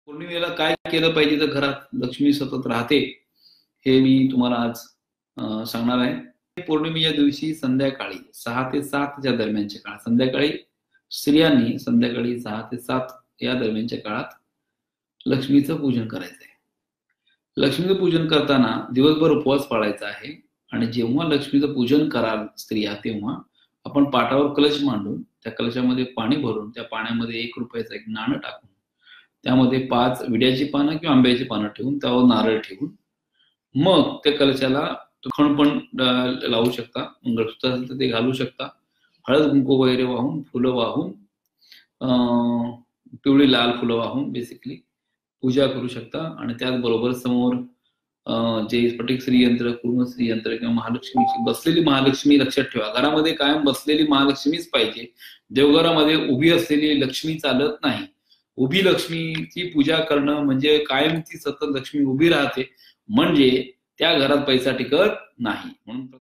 पौर्णिमेला काय केलं पाहिजे तर घरात लक्ष्मी सतत राहते हे मी तुम्हाला आज सांगणार आहे। पौर्णिमेच्या दिवशी संध्याकाळी 6 ते 7 च्या दरम्यानच्या काळात संध्याकाळी स्त्रियांनी संध्याकाळी 6 ते 7 या दरम्यानच्या काळात लक्ष्मीचं पूजन करायचं आहे। लक्ष्मीचं पूजन करताना दिवसभर उपवास पाळायचा आहे आणि जेव्हा लक्ष्मीचं पूजन कराल स्त्रिया तेव्हा आपण पाटावर कलश मांडून त्या कलशामध्ये पाणी भरून त्या पाण्यामध्ये 1 रुपयाचं एक नाणं टाकून त्यामध्ये 5 विड्याची पानं किंवा आंब्याची पानं ठेवून त्यावर नारळ ठेवून मग त्या कलशाला खण पण लावू शकता, मंगळसूत्र असेल तर ते घालू शकता, हळद कुंकू वगैरे वाहून फुलं वाहून पिवळी लाल फुलं वाहून बेसिकली पूजा करू शकता। आणि त्याचबरोबर समोर जे स्फटिक श्रीयंत्र पूर्ण श्रीयंत्र किंवा महालक्ष्मीची बसलेली महालक्ष्मी लक्षात ठेवा, घरामध्ये कायम बसलेली महालक्ष्मीच पाहिजे। देवघरामध्ये उभी असलेली लक्ष्मी चालत नाही। उभी लक्ष्मीची पूजा करणं म्हणजे कायम ती सतत लक्ष्मी उभी राहते, म्हणजे त्या घरात पैसा टिकत नाही। म्हणून